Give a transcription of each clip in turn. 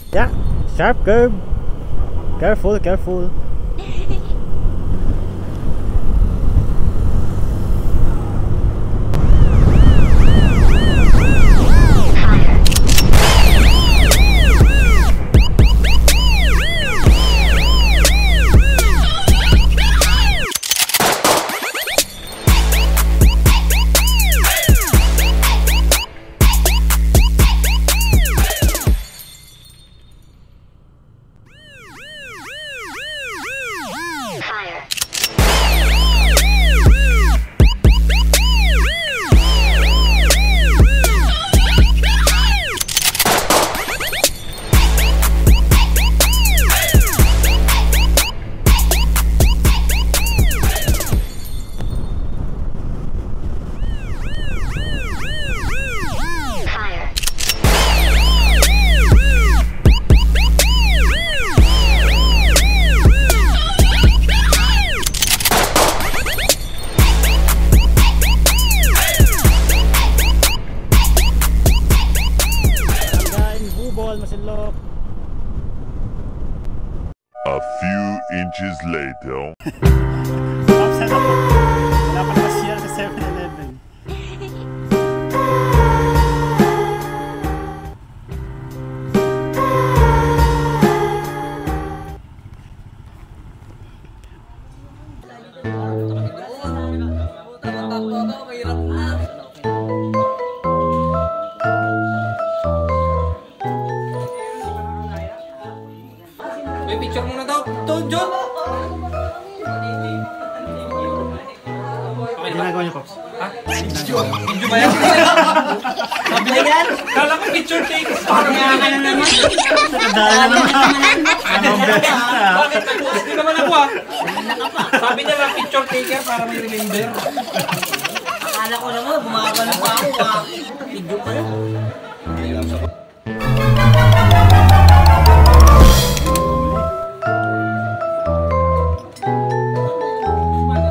Yeah, sharp curve. Careful, careful. A few inches later. Upset ako. Wala pa naman siya sa 7-Eleven. May picture muna daw. Ito, John! Ano ginagawa niyo, Pops? Ha? Video ba yan? Sabi na yan? Kala ko picture take. Parang nga ka na naman. Dala naman. Ang best na. Bakit? Hindi naman ako ah. Sabi niya lang picture taker para may remember. Akala ko naman, bumabalo pa ako ah. Video pa yun.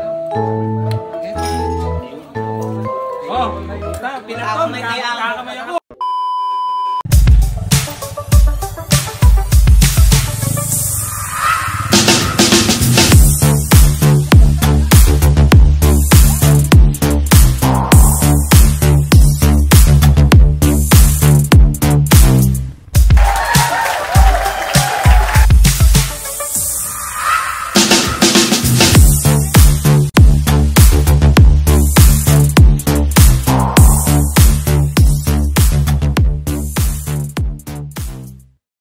Oh, na, pinatom. Nakakamay ako.